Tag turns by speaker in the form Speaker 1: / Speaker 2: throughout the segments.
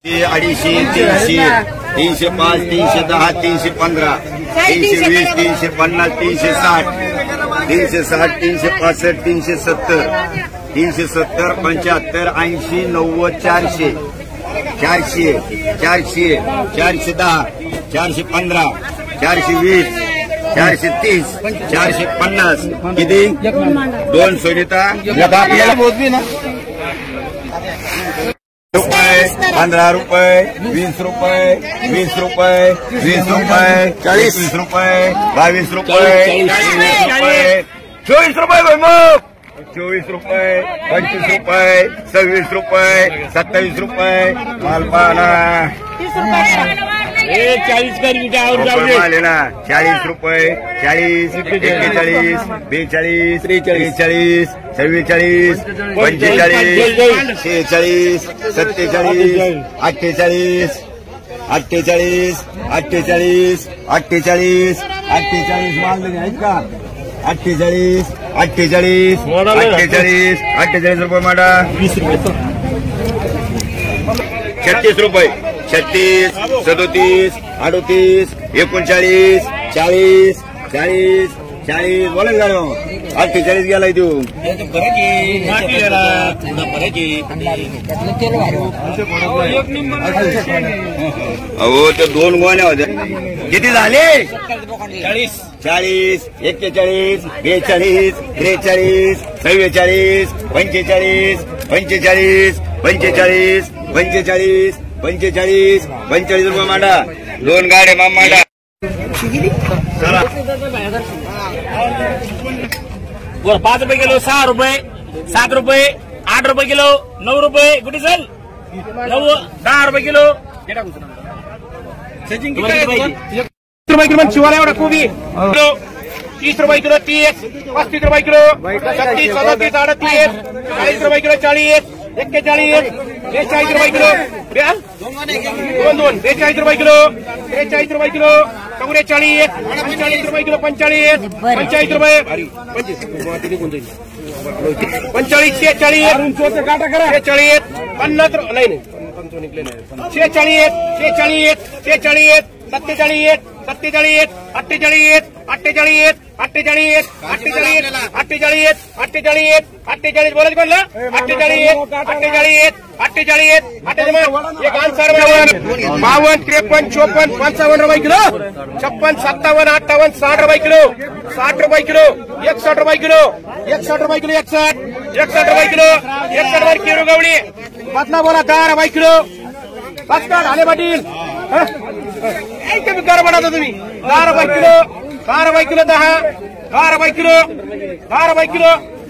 Speaker 1: 250, 300, 305, 310, 315, 320, 350, 360, 360, 365, 370, 370, 75, 80, 90, 400, 400, 400, 410, 415, 420, 430, 450 किती 2 सोनिता आपल्याला मोजली ना रुपये 15 रुपये 20 रुपये 20 रुपये 20 रुपये 40 रुपये 22 रुपये 24 रुपये मग 24 रुपये 25 रुपये 26 रुपये 27 रुपये मालपाना
Speaker 2: 40
Speaker 1: आले ना 40 रुपये 40 41 42 43 44 45 46 47 48 48 48 48 48 मानले आहेत का 48 48 48 रुपये माडा
Speaker 2: 20 रुपये
Speaker 1: 36 रुपये 36 37 38 39 40 40 40 बोला ना 48 गेलाय तू अहो ते 2 गोण्या होत्या किती झाले 40 41 42 43 45 45 45 45 रुपये मांडा 2 गाड्या मांडा चला
Speaker 2: 5 रुपये किलो 6 रुपये 7 रुपये 8 रुपये किलो 9 रुपये कुठे चल 10 रुपये किलो 30 रुपये किलो शिवाला एवढा कोबी 30 रुपये किलो 30 35 रुपये किलो 36 37 38 40 रुपये किलो 40 41 42 रुपये किलो 42 रुपये किलो 43 रुपये किलो 44 45 रुपये किलो 45 रुपये 45 46 50 नाही 46 47 48 48 बोलायचं म्हणलं 48 एक आन्सर 52 53 54 55 रुपये किलो 56 57 58 60 रुपये किलो 60 रुपये किलो 61 रुपये किलो 61 रुपये किलो 61 रुपये किलो 61 रुपये किलो गवळी बदला बोला 10 रुपये किलो बसका झाले पाटील एकदम गरबड होता तुम्ही 10 रुपये किलो 10 रुपये किलो 10 रुपये किलो 10 रुपये किलो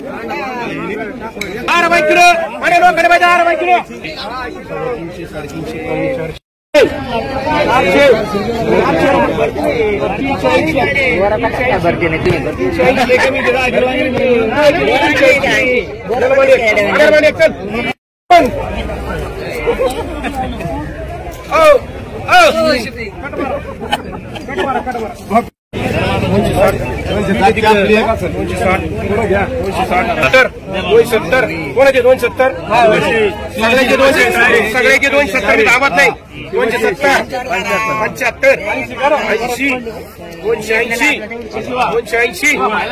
Speaker 2: 10 रुपये किलो आणि लोकांनी 10 रुपये किलो 270 कोणाचे 270 सगळ्याचे 270 मी दाबत नाही 270 75 80 280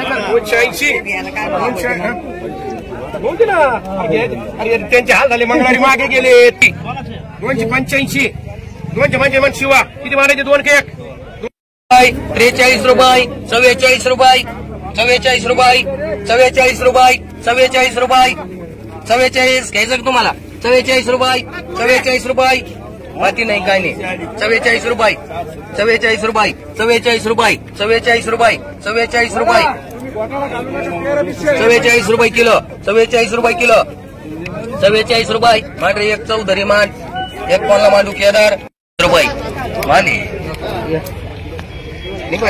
Speaker 2: बोलते ना अरे त्यांचे हाल झाले मंगळवारी मागे गेले 285 2 शिवा किती मारायचे 2 केक
Speaker 3: 43 रुपये 44 रुपये 44 रुपये 44 रुपये 44 रुपये 44 घ्यायचं का तुम्हाला 44 रुपये 44 रुपये बाकी नाही काय नाही 44 रुपये 44 रुपये 44 रुपये 44 रुपये 44 रुपये 44 रुपये किलो 44 रुपये किलो 44 रुपये मांडरे एक चौधरी मान एक कोणला मांडू केदार रुपये माने 10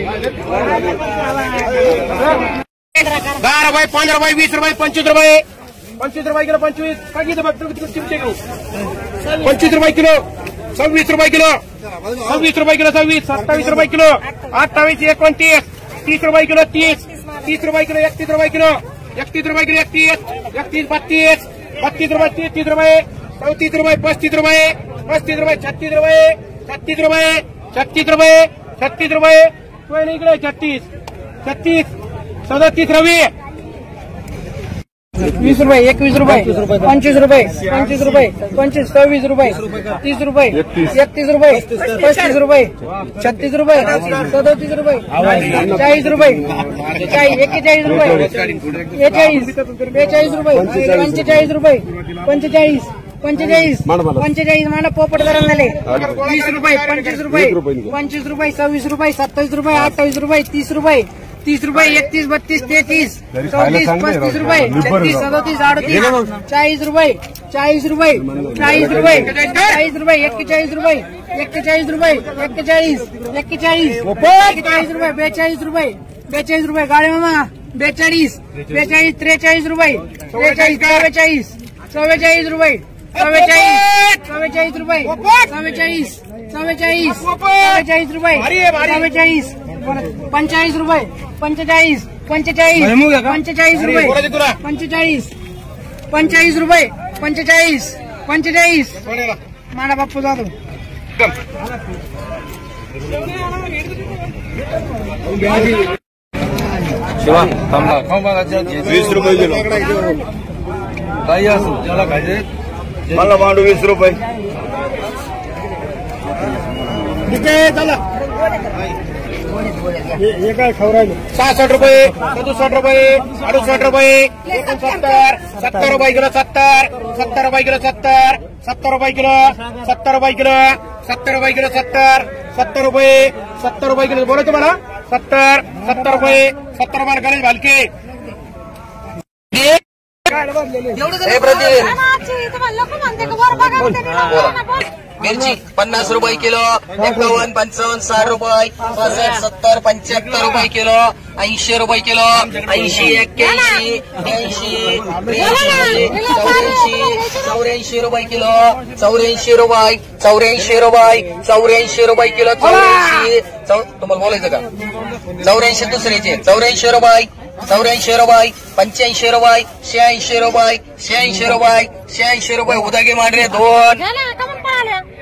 Speaker 2: रुपये 15 रुपये 20 रुपये 25 रुपये 25 रुपये किलो 25 25 रुपये किलो 26 रुपये किलो 26 रुपये किलो 27 रुपये किलो 28 29 30 रुपये किलो 30 रुपये किलो 31 रुपये किलो 31 रुपये किलो 31 32 32 रुपये 33 रुपये 34 रुपये 35 रुपये 35 रुपये 36 रुपये 36 रुपये 36 रुपये 36 रुपये कोई नाही इकडे 36 37 रवी
Speaker 4: 20 रुपये 21 रुपये 25 रुपये 25 रुपये 25 26 रुपये 30 रुपये 31 रुपये 35 रुपये 36 रुपये 37 रुपये 40 रुपये 41 रुपये 42 रुपये 45 रुपये 45 माना पोपट गरम झाले 20 रुपये 25 रुपये 26 रुपये 26 रुपये 27 रुपये 28 रुपये 30 रुपये 30 रुपये 31 32 33 34 35 रुपये 36 37 38 40 रुपये 40 रुपये 40 रुपये 40 रुपये 41 रुपये 41 रुपये 41 रुपये 42 रुपये 42 रुपये गाडी मामा 42 43 रुपये 43 44 रुपये 44 रुपये 44 रुपये 45 रुपये 45 रुपये 45 माना बाप्पू जाधव
Speaker 1: 20 रुपये किलो काही असं त्याला खायचे मला मांडू 20 रुपये
Speaker 2: हे काय खवरायला 66 रुपये 67 रुपये 68 रुपये 69 70 रुपये किलो 70 रुपये किलो 70 रुपये किलो 70 रुपये किलो 70 रुपये किलो 70 रुपये किलो बोला तुम्हाला 70 रुपये 70 रुपये गणेश भालके
Speaker 3: मिरची 50 रुपये किलो 51 55 60 रुपये 65 70 75 रुपये किलो 80 रुपये किलो 80 81 82 84 रुपये किलो 84 रुपये 84 रुपये किलो 84 तुम्हाला बोलायचं का 84 दुसऱ्याचे 84 रुपये 85 रुपये 86 रुपये 86 रुपये 86 रुपये 86 रुपये उदागे मांडरे 2